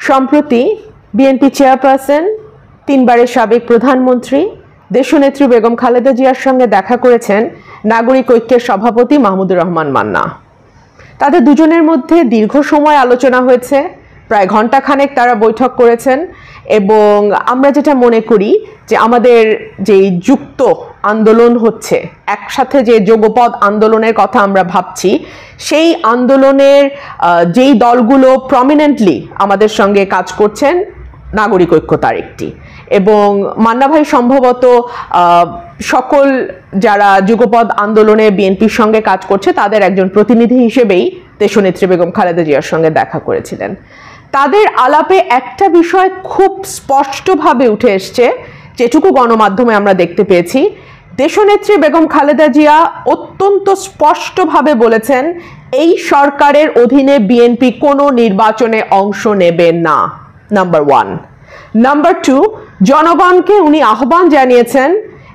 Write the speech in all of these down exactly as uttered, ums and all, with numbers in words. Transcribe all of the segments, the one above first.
সম্প্রতি BNP chairperson তিনবারের সাবেক প্রধানমন্ত্রী দেশনেত্রী বেগম খালেদা জিয়ার সঙ্গে দেখা করেছেন নাগরিক ঐক্যের সভাপতি মাহমুদুর রহমান মান্না। তাদের দুজনের মধ্যে দীর্ঘ সময় আলোচনা হয়েছে, প্রায় ঘণ্টাখানেক তারা বৈঠক করেছেন এবং আমরা যেটা মনে করি যে আমাদের যেই যুক্ত আন্দোলন হচ্ছে, একসাথে যে যুগপৎ আন্দোলনের কথা আমরা ভাবছি, সেই আন্দোলনের যেই দলগুলো প্রমিনেন্টলি আমাদের সঙ্গে কাজ করছেন নাগরিক ঐক্য তার একটি, এবং মান্না ভাই সম্ভবত সকল যারা যুগপৎ আন্দোলনে বিএনপির সঙ্গে কাজ করছে তাদের একজন প্রতিনিধি হিসেবেই দেশনেত্রী বেগম খালেদা জিয়ার সঙ্গে দেখা করেছিলেন। তাদের আলাপে একটা বিষয় খুব স্পষ্টভাবে উঠে এসছে, যেটুকু গণমাধ্যমে আমরা দেখতে পেয়েছি। দেশনেত্রী বেগম খালেদা জিয়া অত্যন্ত স্পষ্টভাবে বলেছেন এই সরকারের অধীনে বিএনপি কোনো নির্বাচনে অংশ নেবে না, নাম্বার ওয়ান। নাম্বার টু, জনগণকে উনি আহ্বান জানিয়েছেন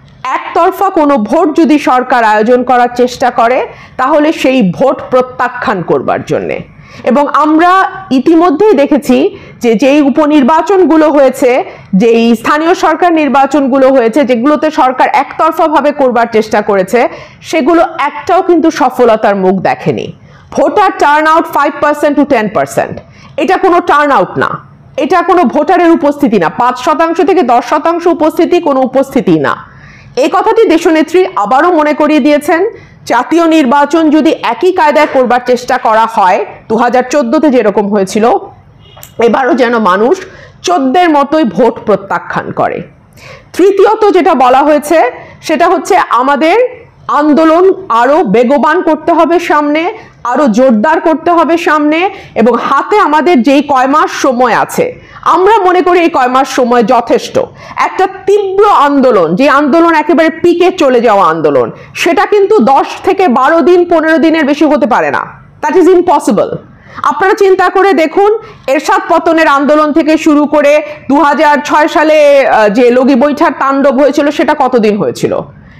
একতরফা কোনো ভোট যদি সরকার আয়োজন করার চেষ্টা করে তাহলে সেই ভোট প্রত্যাখ্যান করবার জন্যে। এবং আমরা ইতিমধ্যেই দেখেছি যে যেই উপনির্বাচনগুলো হয়েছে, যেই স্থানীয় সরকার নির্বাচনগুলো হয়েছে, যেগুলোতে সরকার একতরফাভাবে করবার চেষ্টা করেছে, সেগুলো একটাও কিন্তু সফলতার মুখ দেখেনি। Voter turn out five percent to ten percent, এটা কোনো টার্ন আউট না, এটা কোনো ভোটারের উপস্থিতি না। পাঁচ শতাংশ থেকে দশ শতাংশ উপস্থিতি কোনো উপস্থিতি না। এই কথাটি দেশনেত্রী আবারও মনে করিয়ে দিয়েছেন, জাতীয় নির্বাচন যদি একই কায়দায় করবার চেষ্টা করা হয় দু হাজার চোদ্দোতে যেরকম হয়েছিল, এবারও যেন মানুষ চোদ্দের মতোই ভোট প্রত্যাখ্যান করে। তৃতীয়ত যেটা বলা হয়েছে সেটা হচ্ছে আমাদের আন্দোলন আরো বেগবান করতে হবে সামনে, আরো জোরদার করতে হবে সামনে, এবং হাতে আমাদের যেই কয় মাস সময় আছে আমরা মনে করি এই কয় মাস সময় যথেষ্ট। একটা তীব্র আন্দোলন, যে আন্দোলন একেবারে পিকে চলে যাওয়া আন্দোলন, সেটা কিন্তু দশ থেকে বারো দিন পনেরো দিনের বেশি হতে পারে না। That is impossible. আপনারা চিন্তা করে দেখুন, এরশাদ পতনের আন্দোলন থেকে শুরু করে দু হাজার ছয় সালে যে লগি বৈঠার তাণ্ডব হয়েছিল সেটা কতদিন হয়েছিল?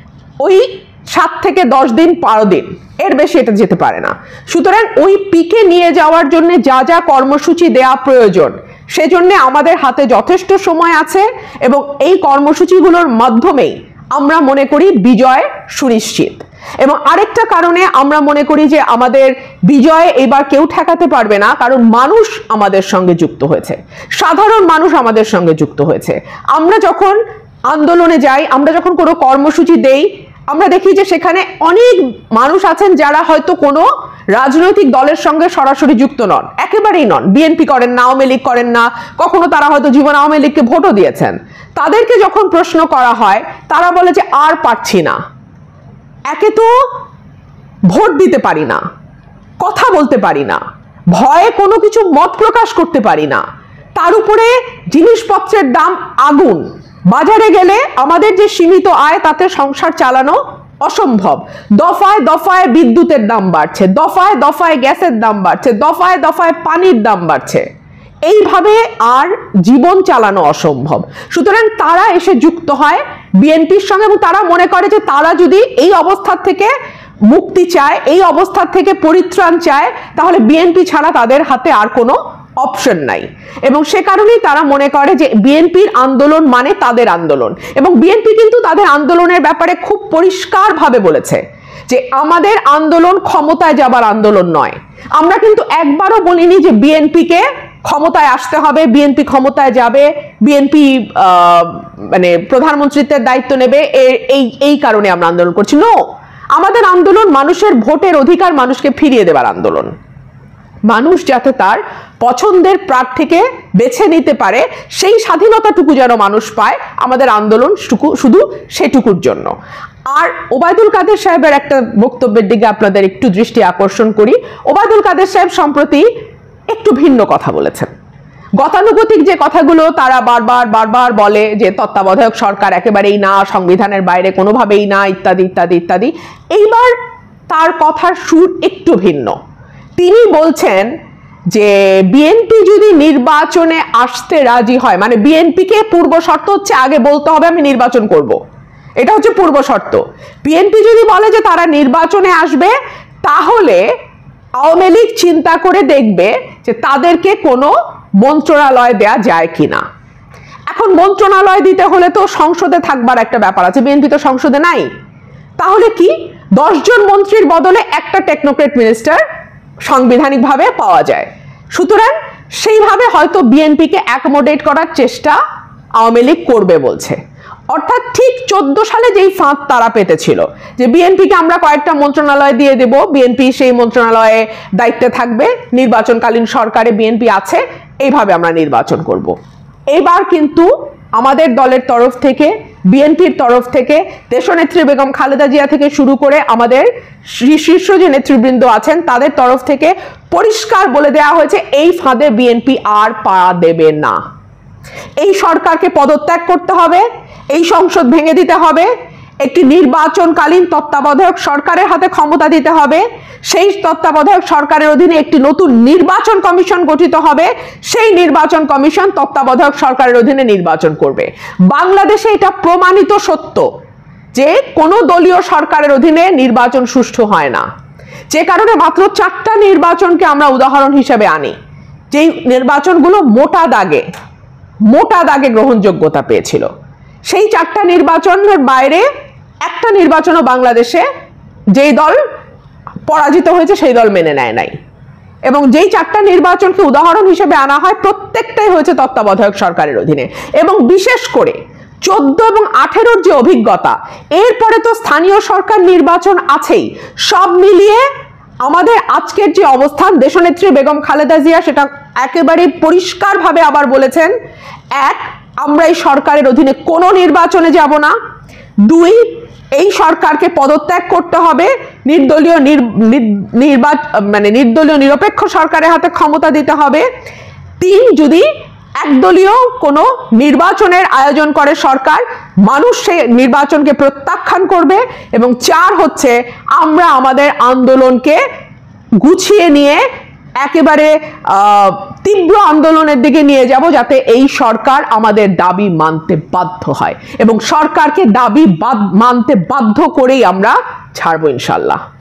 ওই সাত থেকে দশ দিন, বারো দিন, এর বেশি এটা যেতে পারে না। সুতরাং ওই পিকে নিয়ে যাওয়ার জন্য যা যা কর্মসূচি দেওয়া প্রয়োজন, সেজন্য আমাদের হাতে যথেষ্ট সময় আছে এবং এই কর্মসূচিগুলোর মাধ্যমেই আমরা মনে করি বিজয় সুনিশ্চিত। এবং আরেকটা কারণে আমরা মনে করি যে আমাদের বিজয় এবার কেউ ঠেকাতে পারবে না, কারণ মানুষ আমাদের সঙ্গে যুক্ত হয়েছে, সাধারণ মানুষ আমাদের সঙ্গে যুক্ত হয়েছে। আমরা যখন আন্দোলনে যাই, আমরা যখন কোনো কর্মসূচি দেই, আমরা দেখি যে সেখানে অনেক মানুষ আছেন যারা হয়তো কোনো রাজনৈতিক দলের সঙ্গে সরাসরি যুক্ত নন, একেবারেই নন, বিএনপি করেন না, আওয়ামী লীগ করেন না, কখনো তারা হয়তো জীবন আওয়ামী লীগকে ভোটও দিয়েছেন। তাদেরকে যখন প্রশ্ন করা হয় তারা বলে যে আর পারছি না, একে তো ভোট দিতে পারি না, কথা বলতে পারি না, ভয়ে কোনো কিছু মত প্রকাশ করতে পারি না, তার উপরে জিনিসপত্রের দাম আগুন, বাজারে গেলে আমাদের যে সীমিত আয় তাতে সংসার চালানো অসম্ভব, দফায় দফায় বিদ্যুতের দাম বাড়ছে, দফায় দফায় গ্যাসের দাম বাড়ছে, দফায় দফায় পানির দাম বাড়ছে, এইভাবে আর জীবন চালানো অসম্ভব। সুতরাং তারা এসে যুক্ত হয় বিএনপির সঙ্গে এবং তারা মনে করে যে তারা যদি এই অবস্থা থেকে মুক্তি চায়, এই অবস্থা থেকে পরিত্রাণ চায়, তাহলে বিএনপি ছাড়া তাদের হাতে আর কোনো অপশন নাই। এবং সে কারণেই তারা মনে করে যে বিএনপির আন্দোলন মানে তাদের আন্দোলন। এবং বিএনপি কিন্তু তাদের আন্দোলনের ব্যাপারে খুব পরিষ্কারভাবে বলেছে যে আমাদের আন্দোলন ক্ষমতায় যাবার আন্দোলন নয়। আমরা কিন্তু একবারও বলিনি যে বিএনপিকে ক্ষমতায় আসতে হবে, বিএনপি ক্ষমতায় যাবে, বিএনপি মানে প্রধানমন্ত্রীত্বের দায়িত্ব নেবে, এই এই কারণে আমরা আন্দোলন করছি। নো, আমাদের আন্দোলন মানুষের ভোটের অধিকার মানুষকে ফিরিয়ে দেবার আন্দোলন। মানুষ যাতে তার পছন্দের প্রার্থীকে বেছে নিতে পারে সেই স্বাধীনতাটুকু যেন মানুষ পায়, আমাদের আন্দোলন শুধু সেটুকুর জন্য। আর ওবায়দুল কাদের সাহেবের একটা বক্তব্যের দিকে আপনাদের একটু দৃষ্টি আকর্ষণ করি। ওবায়দুল কাদের সাহেব সম্প্রতি একটু ভিন্ন কথা বলেছেন। গতানুগতিক যে কথাগুলো তারা বারবার বারবার বলে যে তত্ত্বাবধায়ক সরকার একেবারেই না, সংবিধানের বাইরে কোনোভাবেই না, ইত্যাদি ইত্যাদি ইত্যাদি, এইবার তার কথার সুর একটু ভিন্ন। তিনি বলছেন যে বিএনপি যদি নির্বাচনে আসতে রাজি হয়, মানে বিএনপিকে পূর্ব শর্ত হচ্ছে আগে বলতে হবে আমি নির্বাচন করব, এটা হচ্ছে পূর্ব শর্ত। বিএনপি যদি বলে যে তারা নির্বাচনে আসবে, তাহলে আওয়ামী লীগ চিন্তা করে দেখবে যে তাদেরকে কোনো মন্ত্রণালয় দেয়া যায় কিনা। এখন মন্ত্রণালয় দিতে হলে তো সংসদে থাকবার একটা ব্যাপার আছে, বিএনপি তো সংসদে নাই। তাহলে কি দশ জন মন্ত্রীর বদলে একটা টেকনোক্রেট মিনিস্টার সাংবিধানিকভাবে পাওয়া যায়। সুতরাং সেইভাবে হয়তো বিএনপিকে অ্যাকোমোডেট করার চেষ্টা আওয়ামী লীগ করবে বলছে। অর্থাৎ ঠিক চোদ্দ সালে যেই ফাঁদ তারা পেতেছিল যে বিএনপিকে আমরা কয়েকটা মন্ত্রণালয় দিয়ে দেব, বিএনপি সেই মন্ত্রণালয়ে দায়িত্বে থাকবে, নির্বাচনকালীন সরকারে বিএনপি আছে, এইভাবে আমরা নির্বাচন করব। এবার কিন্তু আমাদের দলের তরফ থেকে, বিএনপির তরফ থেকে, দেশনেত্রী বেগম খালেদা জিয়া থেকে শুরু করে আমাদের শীর্ষ যে নেতৃবৃন্দ আছেন তাদের তরফ থেকে পরিষ্কার বলে দেওয়া হয়েছে এই ফাঁদে বিএনপি আর পা দেবে না। এই সরকারকে পদত্যাগ করতে হবে, এই সংসদ ভেঙে দিতে হবে, একটি নির্বাচনকালীন তত্ত্বাবধায়ক সরকারের হাতে ক্ষমতা দিতে হবে, সেই তত্ত্বাবধায়ক সরকারের অধীনে একটি নতুন নির্বাচন কমিশন গঠিত হবে, সেই নির্বাচন কমিশন তত্ত্বাবধায়ক সরকারের অধীনে নির্বাচন করবে। বাংলাদেশে এটা প্রমাণিত সত্য যে কোনো দলীয় সরকারের অধীনে নির্বাচন সুষ্ঠু হয় না, যে কারণে মাত্র চারটা নির্বাচনকে আমরা উদাহরণ হিসেবে আনি, যেই নির্বাচনগুলো মোটা দাগে মোটা দাগে গ্রহণযোগ্যতা পেয়েছিল। সেই চারটা নির্বাচনের বাইরে একটা নির্বাচনও বাংলাদেশে যেই দল পরাজিত হয়েছে সেই দল মেনে নেয় নাই, এবং যেই চারটা নির্বাচনকে উদাহরণ হিসেবে আনা হয় প্রত্যেকটাই হয়েছে তত্ত্বাবধায়ক সরকারের অধীনে। এবং বিশেষ করে চোদ্দ এবং আঠেরোর যে অভিজ্ঞতা, এরপরে তো স্থানীয় সরকার নির্বাচন আছেই, সব মিলিয়ে আমাদের আজকের যে অবস্থান, দেশনেত্রী বেগম খালেদা জিয়া সেটা একেবারে পরিষ্কারভাবে আবার বলেছেন, এক, আমরা এই সরকারের অধীনে কোনো নির্বাচনে যাব না, দুই, এই সরকারকে পদত্যাগ করতে হবে, নির্দলীয় নির্বাচন মানে নির্দলীয় নিরপেক্ষ সরকারের হাতে ক্ষমতা দিতে হবে, তিন, যদি একদলীয় কোনো নির্বাচনের আয়োজন করে সরকার, মানুষ সেই নির্বাচনকে প্রত্যাখ্যান করবে, এবং চার হচ্ছে আমরা আমাদের আন্দোলনকে গুছিয়ে নিয়ে একেবারে তীব্র আন্দোলনের দিকে নিয়ে যাব যাতে এই সরকার আমাদের দাবি মানতে বাধ্য হয়, এবং সরকারকে দাবি মানতে বাধ্য করেই আমরা ছাড়বো ইনশাল্লাহ।